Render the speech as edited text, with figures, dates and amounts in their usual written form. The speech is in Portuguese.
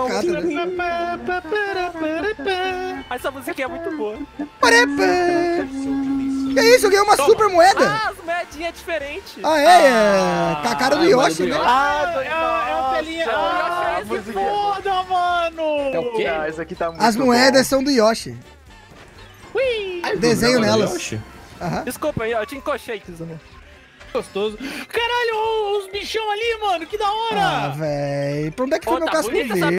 caricato, né? Essa musiquinha é muito boa. Que isso? Eu ganhei uma super moeda. Ah, as moedinhas diferentes. Ah, é? Com a cara do Yoshi, né? É o telinha. Yoshi, Foda, mano. É o quê? Isso aqui tá muito As moedas são do Yoshi. Ui. Desenho nelas. Yoshi? Aham. Desculpa, eu te encoxei, Kizuna. Gostoso. Caralho, os bichão ali, mano. Que da hora. Ah, véi. Pra onde é que foi Ô, meu tá casco bonita essa verde?